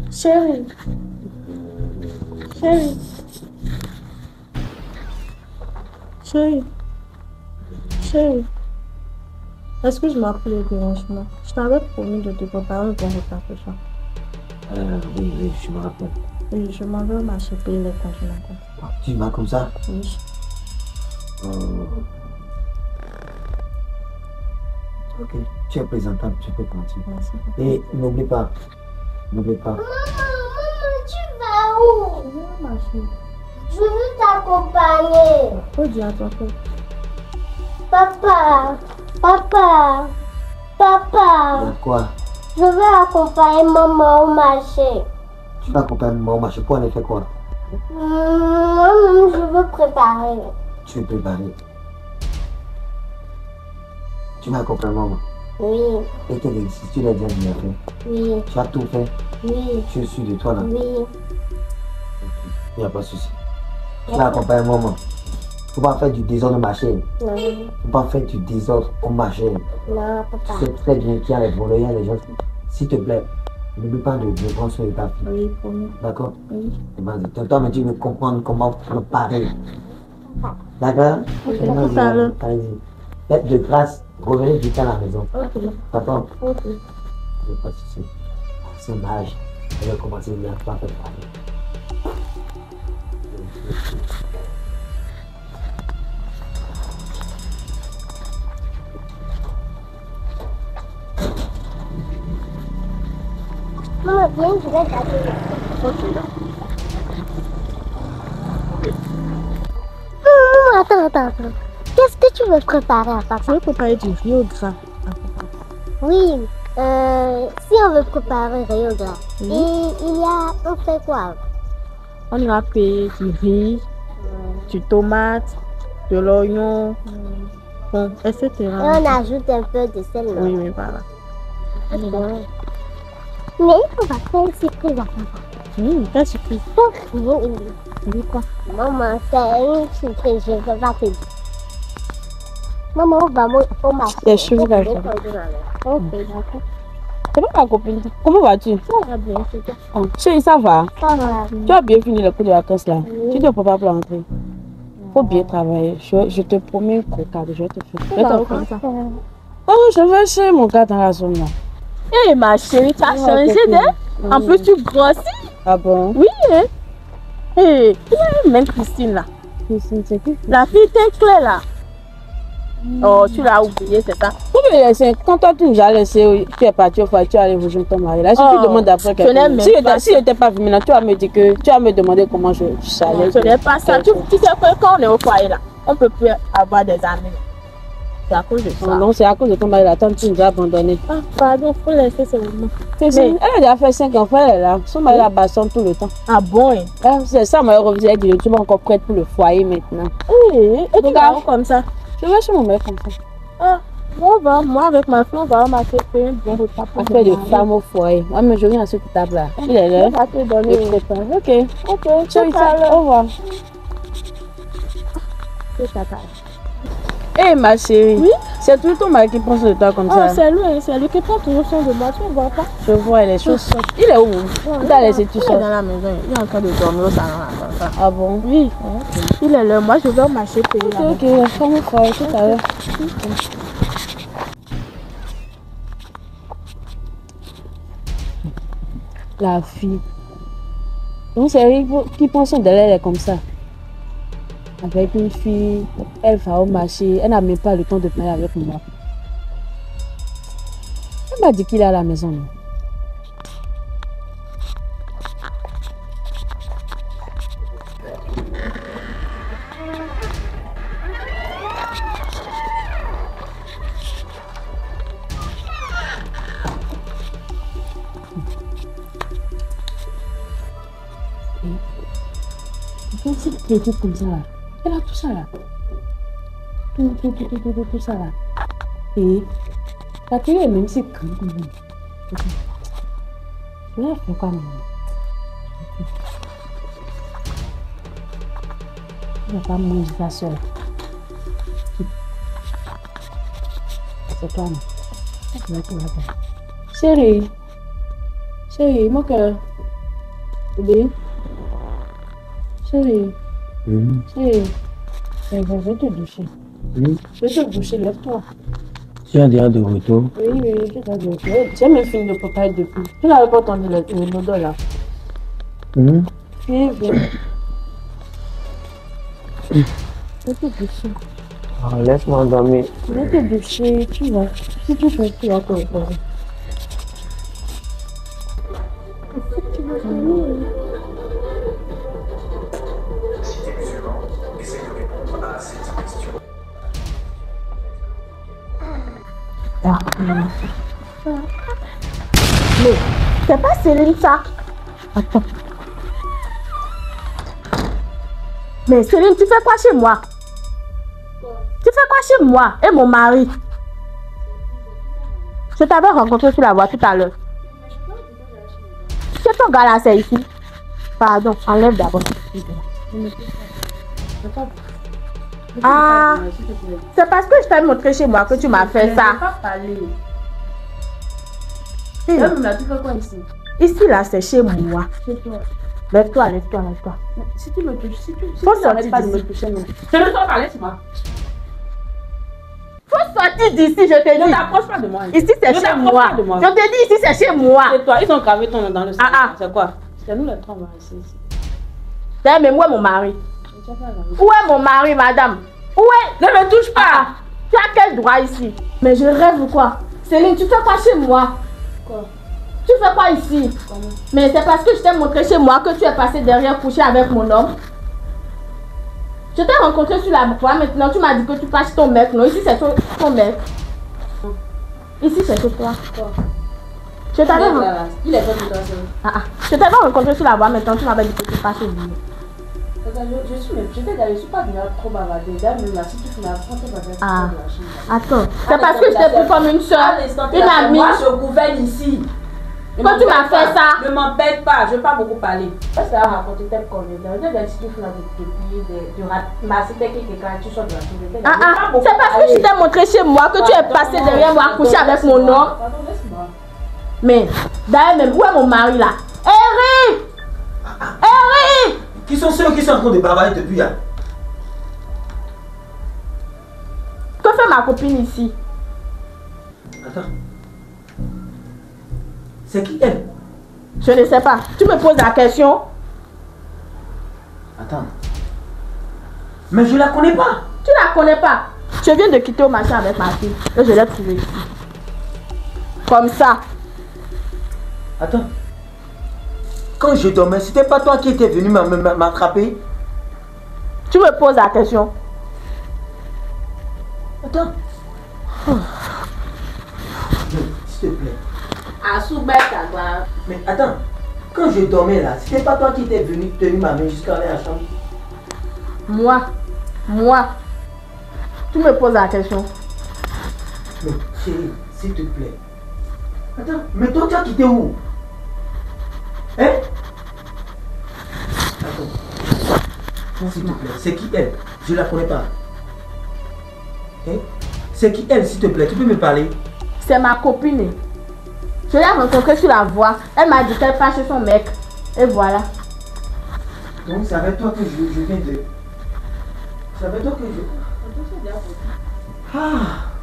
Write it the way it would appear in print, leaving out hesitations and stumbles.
Chérie. Chérie. Chérie. Chérie. Est-ce que je m'appelle le dérangement? Je t'avais promis de te préparer un bon repas ce soir. Oui, je me rappelle. Oui, je m'en vais au marché payer les congés. Tu vas comme ça? Oui. Ok, tu es présentable, tu peux partir. Merci. Et n'oublie pas. Maman, tu vas où? Je vais au marché. Je veux t'accompagner. Faut dire à ton père. Papa. Quoi? Je veux accompagner maman au marché. Tu vas accompagner maman au marché pour aller faire quoi? Je veux préparer. Tu veux préparer. Tu vas accompagner maman. Oui. Et tes exercices, tu l'as déjà bien fait. Oui. Tu as tout fait. Oui. Tu es sûr de toi là. Oui. Il n'y a pas de souci. Tu vas accompagner maman. Faut pas faire du désordre au marché. Non. Faut pas faire du désordre au marché. Non, papa. Tu sais très bien qu'il y a les voleurs, il y a les gens. S'il te plaît, n'oublie pas de prendre soin de ta fille. Oui, promis. D'accord? Oui. Vas-y. Toi, mais tu veux comprendre comment préparer. D'accord? Ok, tout à l'heure. Allez-y. Faites de grâce, revenez vite à la maison. Ok. D'accord? Ok. Il n'y a pas de souci. C'est un âge. On va commencer bien à faire parler. Maman, viens, je vais t'appeler. Ok. Attends. Qu'est-ce que tu veux préparer à Je papa? vais préparer du riz au gras. Oui. Si on veut préparer riz au gras, on fait quoi? On ira payer du riz, du tomate, de l'oignon, bon, etc. Et on ajoute un peu de sel. Oui, oui, voilà. Bon. Mais on va faire une surprise à papa. Quelle surprise. Dis quoi? Maman, c'est une surprise, je ne peux pas te dire. Maman, on va au marché. Les cheveux là. Ok, d'accord. C'est pas ma copine. Comment vas-tu? Ça va bien, c'est toi. Oh, chérie, ça va? Ça va. Tu as bien fini le cours de vacances là? Oui. Tu te prépares pour rentrer? Faut bien travailler. Je te promets une cocade, je vais te faire. Je vais t'en Comme ça. Oh, je vais chez mon gars dans la zone là. Eh ma chérie, tu as changé d'elle. En plus, tu grossis. Ah bon? Oui, hein. Eh, il y a une même Christine là. Christine, c'est qui? La fille teinte claire là. Oh, tu l'as oublié, c'est ça. Faut me laisser. Quand toi tu nous as laissé, tu es parti au foyer, tu es allé rejoindre ton mari. Là, si tu demandes après je n'aime même pas. si je n'étais pas venu là, tu vas me dire que tu vas me demander comment je allais. Ce n'est pas ça. Tu sais que quand on est au foyer là, on ne peut plus avoir des amis. C'est à cause de ça. Non, c'est à cause de ton mari là, tant que tu nous as abandonnés. Ah, pardon, il faut laisser seulement. Elle a déjà fait 5 enfants, elle est là. Son mari la bastonne tout le temps. Ah bon, hein? Ah, c'est ça, ma revient, elle dit, tu vas encore prête pour le foyer maintenant. Oui, et tu vas où comme ça? Je vais chez mon mec comme ça. Ah, bon, bah, moi avec ma fille, on va marcher faire un bon repas pour On fait des femmes au foyer. Moi, mais je viens à ce table là. Il est là. On va te donner. Ok, chérie, au revoir. C'est ta taille. Hé, ma chérie. Oui? C'est tout ton mari qui pense de toi comme ça. Oh, c'est lui qui prend toujours soin de moi, tu ne vois pas? Je vois les choses. Il est où? Il t'a laissé tout Il est seul. dans la maison, il est en train de dormir au salon là, comme ça. Ah bon? Oui, il est là. Moi, je vais au marché payer là. Ok, on va au foyer tout à l'heure. La fille. Donc c'est elle qui pense d'elle, elle est comme ça. Avec une fille, elle va au marché, elle n'a même pas le temps de parler avec moi. Elle m'a dit qu'il est à la maison. Non? C'est tout comme ça là. Elle a tout ça là. Tout ça là. Et la télé est même si grande comme ça. Je vais faire quoi maintenant? Je ne vais pas manger ça seule. C'est toi non? Chérie. Chérie, mon cœur. Bébé. Chérie. Hum, Chérie. Je vais te doucher. hum. Je vais te doucher, lève-toi. Tu es déjà de retour. Oui, oui, je vais te doucher. J'ai même fini de préparer depuis. Tu n'avais pas entendu l'odeur là. Hum. Viens, viens. Je vais te doucher. Ah, laisse-moi dormir. Je vais te doucher, tu vas. Si tu fais, tu vas te reposer. Mais c'est pas Céline ça. Attends. Mais Céline, tu fais quoi chez moi? Tu fais quoi chez moi et mon mari? Je t'avais rencontré sur la voie tout à l'heure. C'est ton gars là, c'est ici. Pardon, enlève d'abord. Ah, c'est parce que je t'ai montré chez moi que tu m'as fait ça. Tu fais quoi ici? Ici là, c'est chez moi. Chez toi. Lève-toi, lève-toi, lève-toi. Si tu me touches, si tu Faut sortir n'arrêtes pas de me d'ici. toucher, non. Je ne dois pas, laisse-moi. Faut sortir d'ici, je te Ne dis. t'approche pas de moi. Ici, c'est Ne chez t'approche moi. pas de moi. Je te dis, ici, c'est chez moi. C'est toi, ils ont gravé ton nom dans le salon. Ah, ah. C'est quoi? C'est nous les trois, on va rester ici. Mais où est mon mari? Tu as pas gravé. Où est mon mari, madame? Où est? Ne me touche pas! Tu as quel droit ici? Mais je rêve ou quoi? Céline, tu fais quoi chez moi? Quoi? Tu fais quoi ici? Comment? Mais c'est parce que je t'ai montré chez moi que tu es passé derrière coucher avec mon homme. Je t'ai rencontré sur la voie, maintenant tu m'as dit que tu passes ton mec. Non, ici c'est ton mec. Ici c'est chez toi. Quoi? Je t'avais rencontré. Il est pas de toi, Je t'avais rencontré sur la voie, maintenant tu m'avais dit que tu passes chez lui. Je suis pas venue trop bavarder. D'ailleurs, même là, si tu finis à prendre tes bagages, Ah. de la chambre. Attends, c'est parce que je t'ai pris comme une soeur, une amie. Moi, je gouverne ici. Quand tu m'as fait ça. Ne m'embête pas, je ne veux pas beaucoup parler. Parce que ça va raconter tes conneries. Si tu finis de ramasser quelqu'un, tu sors de la chambre. C'est parce que je t'ai montré chez moi que tu es passé derrière moi coucher avec mon homme. Pardon, laisse-moi. Mais, d'ailleurs même, où est mon mari là? Eric! Eric! Qui sont ceux qui sont en train de bavarder depuis là? Que fait ma copine ici? Attends. C'est qui elle? Je ne sais pas. Tu me poses la question? Attends. Mais je la connais pas. Tu la connais pas? Je viens de quitter au marché avec ma fille. Et je l'ai trouvée ici. Comme ça. Attends. Quand je dormais, c'était pas toi qui étais venu m'attraper? Tu me poses la question? Attends. S'il te plaît. Mais attends. Quand je dormais là, c'était pas toi qui étais venu tenir ma main jusqu'à aller à la chambre? Moi. Tu me poses la question? Mais chérie, s'il te plaît. Attends, mais toi tu as quitté où? Hein? Attends. S'il te plaît, c'est qui elle? Je la connais pas. Hein? C'est qui elle, s'il te plaît? Tu peux me parler? C'est ma copine. Je l'ai rencontrée sur la voie. Elle m'a dit qu'elle passe chez son mec. Et voilà. Donc c'est avec toi que je viens de... C'est avec toi que je... Ah!